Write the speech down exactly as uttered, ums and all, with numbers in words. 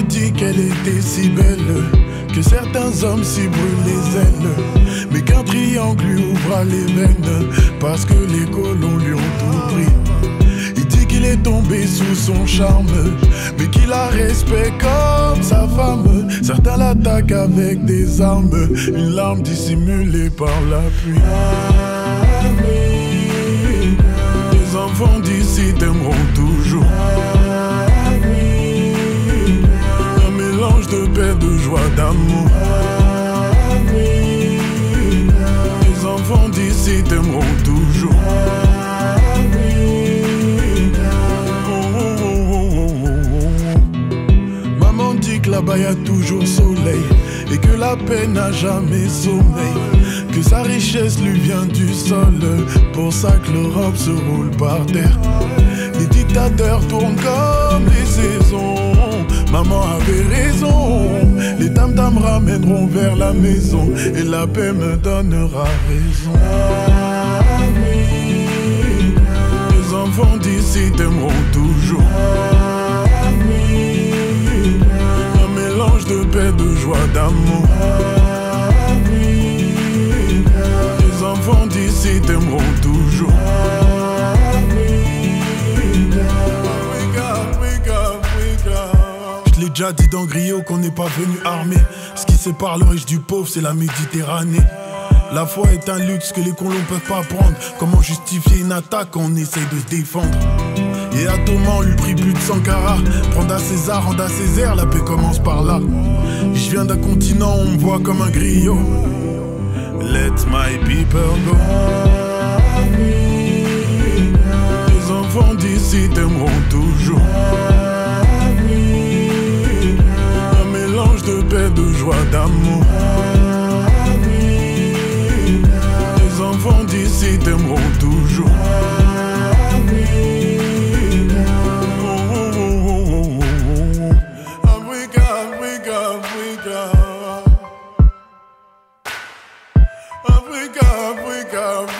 dit qu'elle était si belle que certains hommes s'y brûlent les ailes, mais qu'un triangle lui ouvra les veines parce que les colons lui ont tout pris. Il dit qu'il est tombé sous son charme, mais qu'il la respecte comme sa femme. Certains l'attaquent avec des armes, une larme dissimulée par la pluie. Les enfants d'ici t'aimeront toujours. Un mélange de paix, de joie, d'amour. Les enfants d'ici t'aimeront toujours. Là-bas y a toujours soleil et que la paix n'a jamais sommeil, que sa richesse lui vient du sol, pour ça que l'Europe se roule par terre. Les dictateurs tournent comme les saisons, maman avait raison, les tam-tams ramèneront vers la maison et la paix me donnera raison. Les enfants d'ici t'aimeront toujours. De paix, de joie, d'amour. Les enfants d'ici t'aimeront toujours. Je l'ai déjà dit dans Griot qu'on n'est pas venu armé. Ce qui sépare le riche du pauvre, c'est la Méditerranée. La foi est un luxe que les colons peuvent pas prendre. Comment justifier une attaque quand on essaye de se défendre? Et à Thomas on lui prie plus de cent carats. Prendre à César, rendre à Césaire, la paix commence par là. Je viens d'un continent, on me voit comme un griot. Let my people go. Les enfants d'ici t'aimeront toujours. Un mélange de paix, de joie, d'amour. Les enfants d'ici t'aimeront toujours. Africa, Africa, Africa.